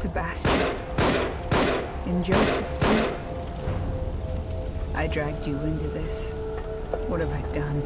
Sebastian. And Joseph, too. I dragged you into this. What have I done?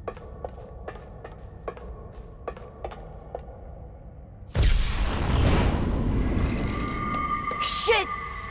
Shit!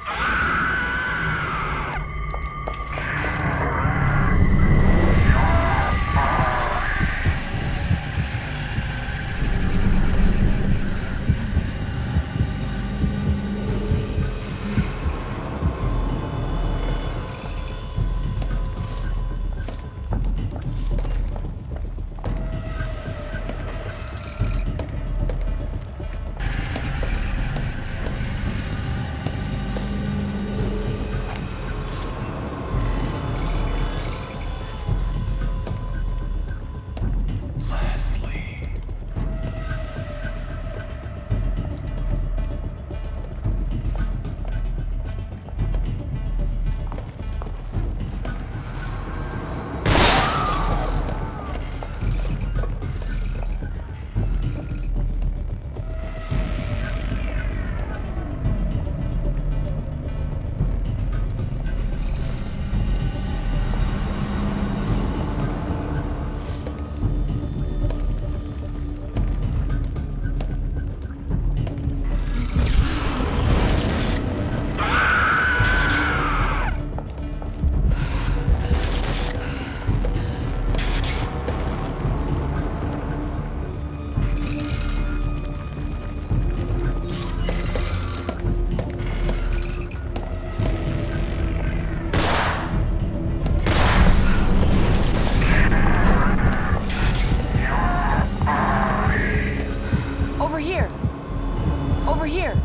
Over here!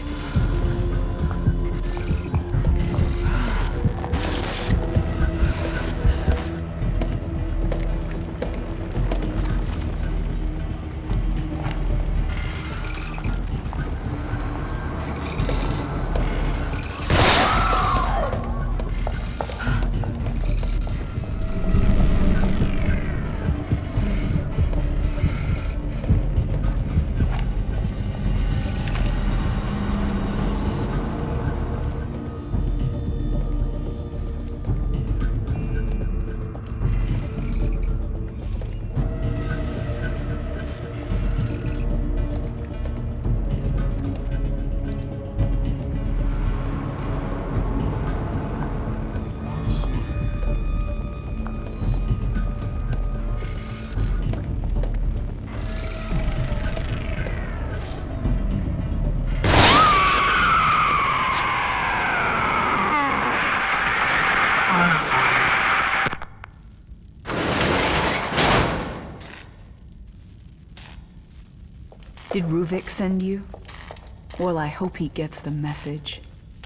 Did Ruvik send you? Well, I hope he gets the message.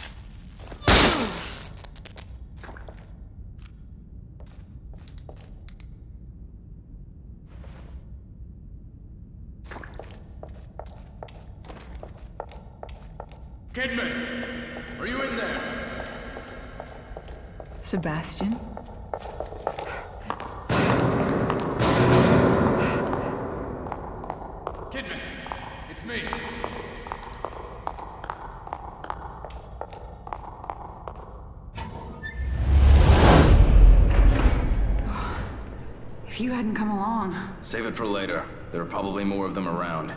Kidman! Are you in there? Sebastian? Kidman! It's me! If you hadn't come along... Save it for later. There are probably more of them around.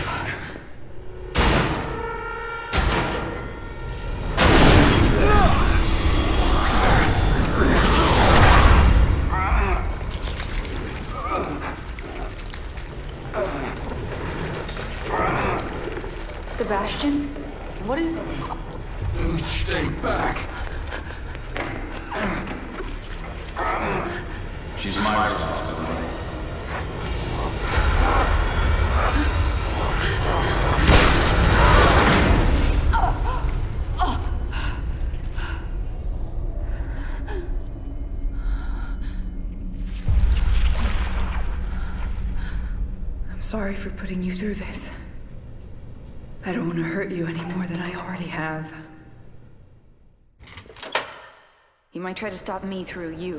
Sebastian? What is... Stay back! She's my responsibility. I'm sorry for putting you through this. I don't want to hurt you any more than I already have. He might try to stop me through you.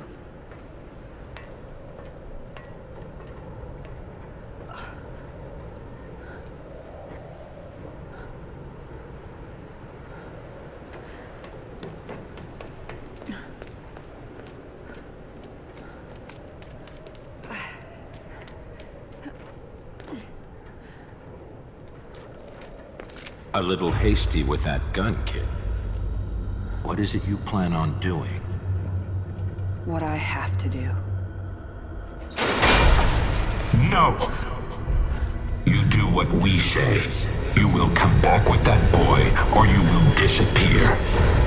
A little hasty with that gun, kid. What is it you plan on doing? What I have to do. No! You do what we say. You will come back with that boy, or you will disappear.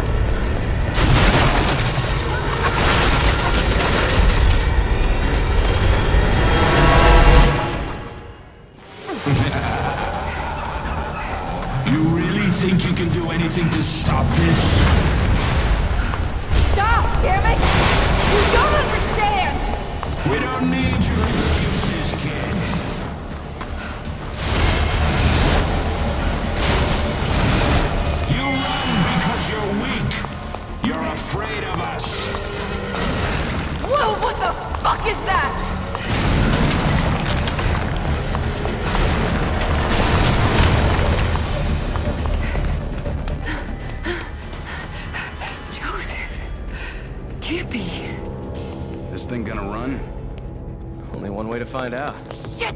You really think you can do anything to stop this? Stop, damn it! You don't understand! We don't need your excuses, kid. You run because you're weak. You're afraid of us. Whoa, what the fuck is that? This thing gonna run? Only one way to find out. Shit!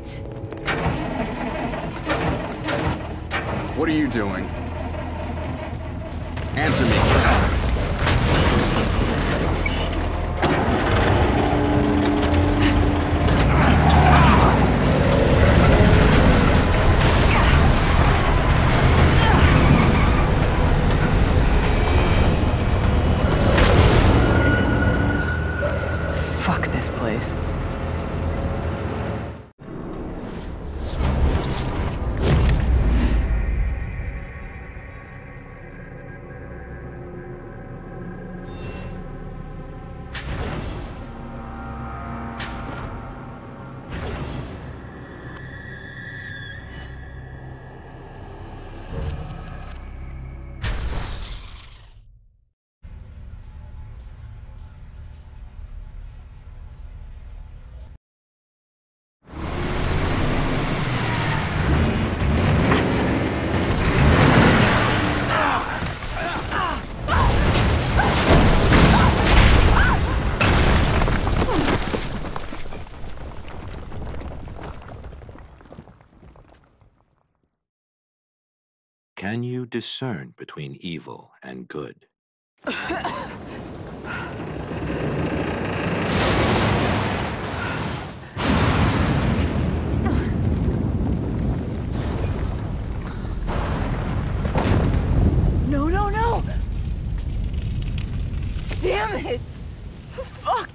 What are you doing? Answer me. Fuck this place. Can you discern between evil and good? No, no, no! Damn it! Fuck!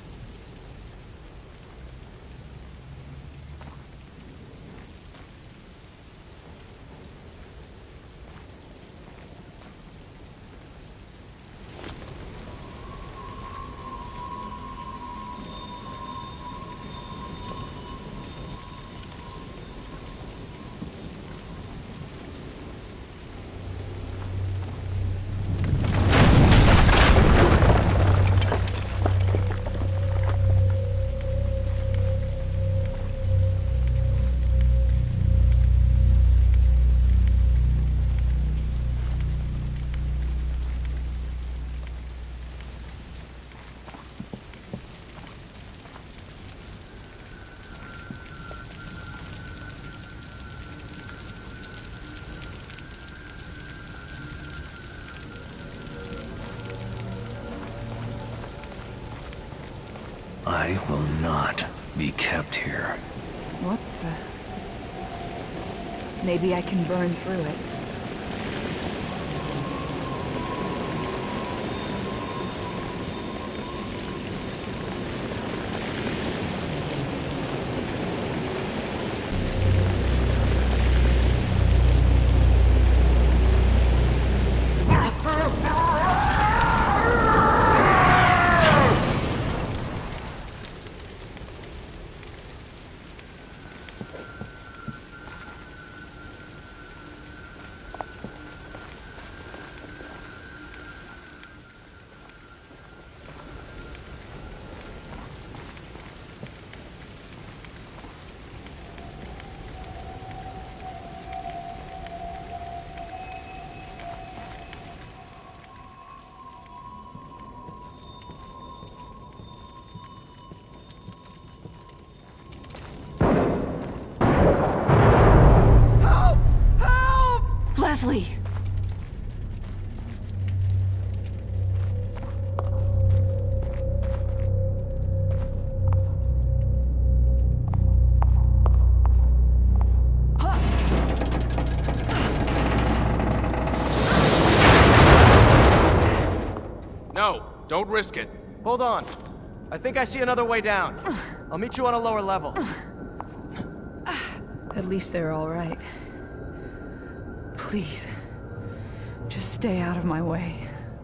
I will not be kept here. What the... Maybe I can burn through it. Flee. No, don't risk it. Hold on. I think I see another way down. I'll meet you on a lower level. At least they're all right. Please, just stay out of my way.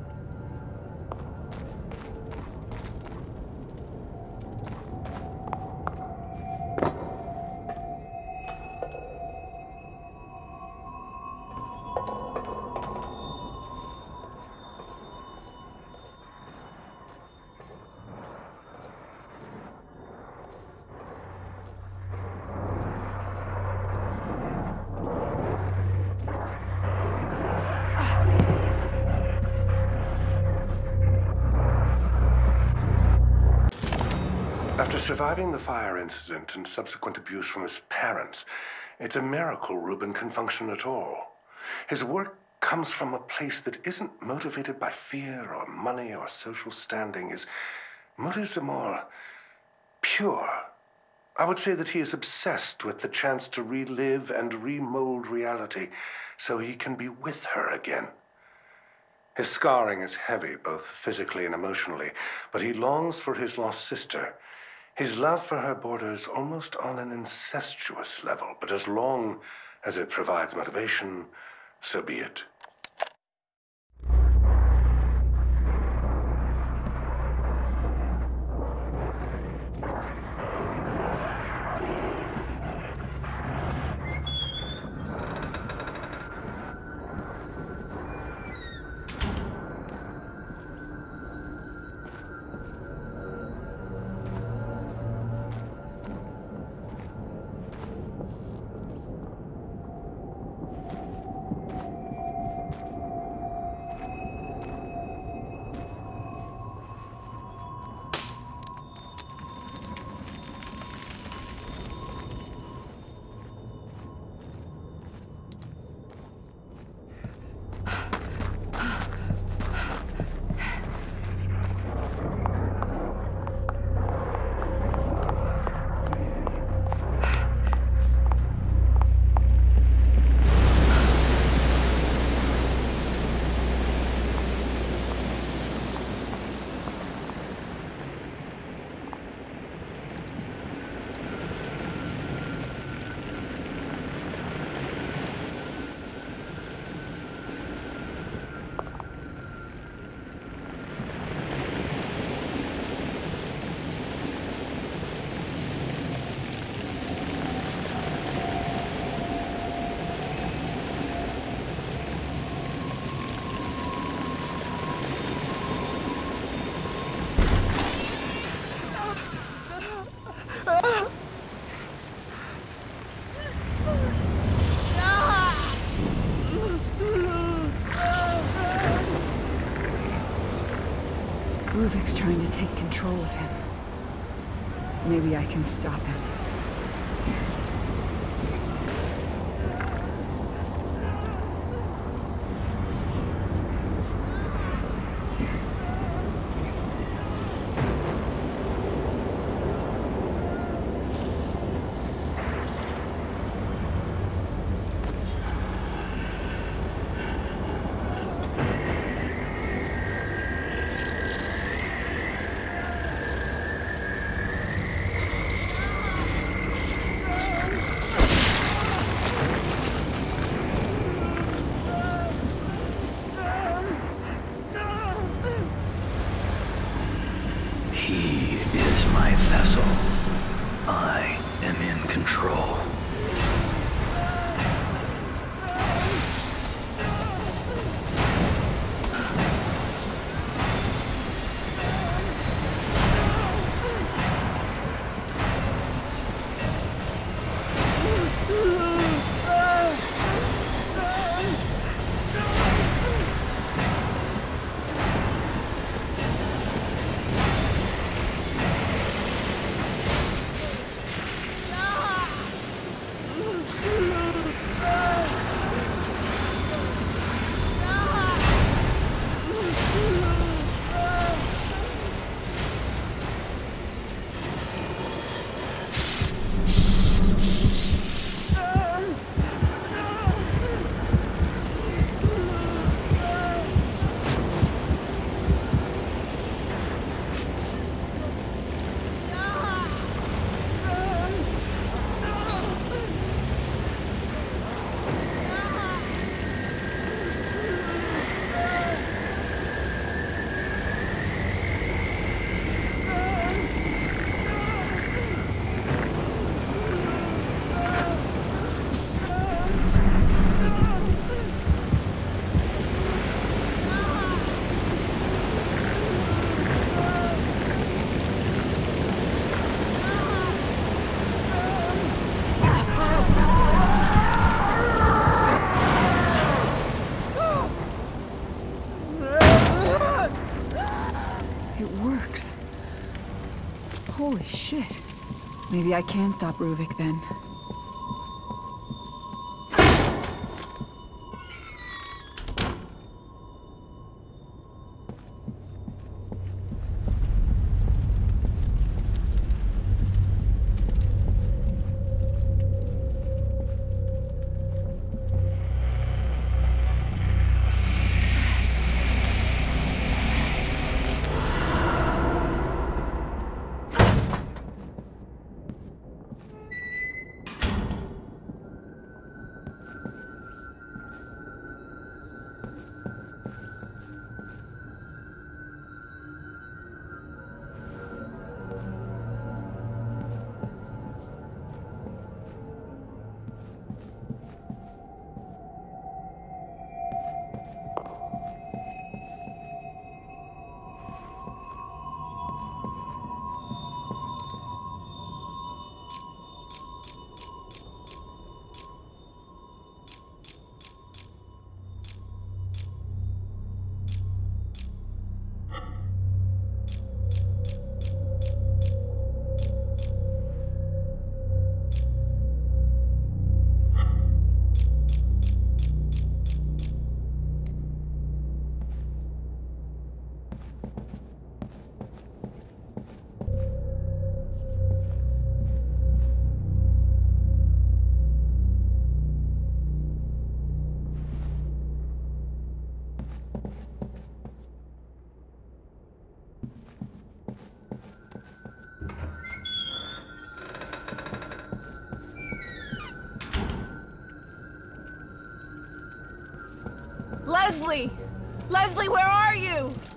After surviving the fire incident and subsequent abuse from his parents, it's a miracle Ruben can function at all. His work comes from a place that isn't motivated by fear or money or social standing. His motives are more pure. I would say that he is obsessed with the chance to relive and remold reality so he can be with her again. His scarring is heavy, both physically and emotionally, but he longs for his lost sister. His love for her borders almost on an incestuous level, but as long as it provides motivation, so be it. Ruvik's trying to take control of him. Maybe I can stop him. Holy shit. Maybe I can stop Ruvik then. Leslie! Leslie, where are you?